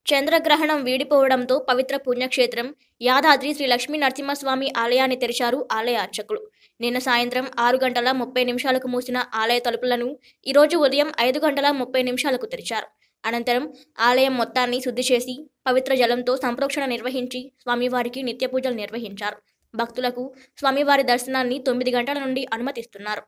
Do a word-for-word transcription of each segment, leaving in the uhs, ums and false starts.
చంద్రగ్రహణం వీడిపోవడంతో పవిత్ర పుణ్యక్షేత్రం యాదాద్రి శ్రీ లక్ష్మీ నరసింహస్వామి ఆలయాన్ని తెరిచారు ఆలయ అర్చకులు. నిన్న సాయంత్రం ఆరు గంటల ముప్పై నిమిషాలకు మూసిన ఆలయ తలుపులను ఈరోజు ఉదయం ఐదు గంటల ముప్పై నిమిషాలకు తెరిచారు. అనంతరం ఆలయం మొత్తాన్ని శుద్ధి చేసి పవిత్ర జలంతో సంప్రోక్షణ నిర్వహించి స్వామివారికి నిత్య పూజలు నిర్వహించారు. భక్తులకు స్వామివారి దర్శనాన్ని తొమ్మిది గంటల నుండి అనుమతిస్తున్నారు.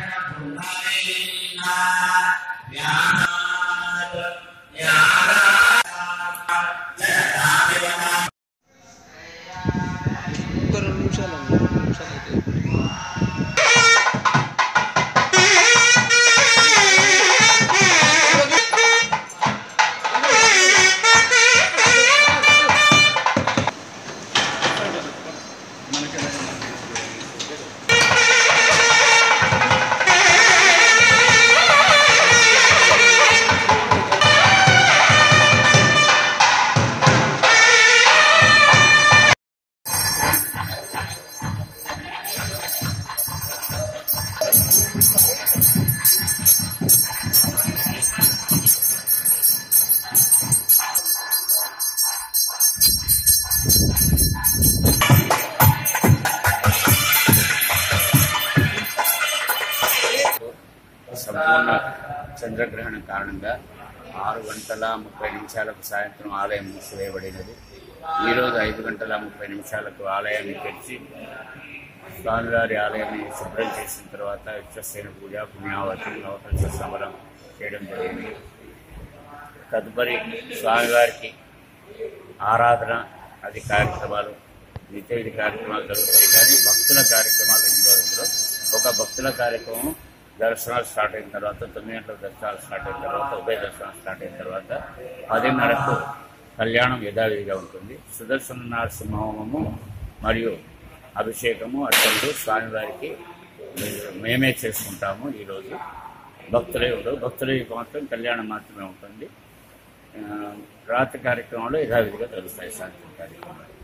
సంపూర్ణ చంద్రగ్రహణం కారణంగా ఆరు గంటల ముప్పై నిమిషాలకు సాయంత్రం ఆలయం మూసివేయబడినది. ఈరోజు ఐదు గంటల ముప్పై నిమిషాలకు ఆలయాన్ని తెరిచి స్వామివారి ఆలయాన్ని శుభ్రం చేసిన తర్వాత యక్షసేన పూజ, పుణ్యావతి, నవకల్ప సమరం చేయడం జరిగింది. తదుపరి స్వామివారికి ఆరాధన అది కార్యక్రమాలు నిత్యవిధి కార్యక్రమాలు జరుగుతాయి. కానీ భక్తుల కార్యక్రమాలు ఇందులో ఇందులో ఒక భక్తుల కార్యక్రమం దర్శనాలు స్టార్ట్ అయిన తర్వాత తొమ్మిది గంటలకు దర్శనాలు స్టార్ట్ అయిన తర్వాత ఉభయ దర్శనాలు స్టార్ట్ అయిన తర్వాత పదిన్నరకు కళ్యాణం యథావిధిగా ఉంటుంది. సుదర్శన నరసింహహోమము మరియు అభిషేకము అర్చనలు స్వామివారికి మేమే చేసుకుంటాము. ఈరోజు భక్తులే ఉండవు, భక్తులకి మాత్రం కళ్యాణం మాత్రమే ఉంటుంది. రాత్రి కార్యక్రమాలు యథావిధిగా జరుగుతాయి. సాయంత్రం కార్యక్రమాలు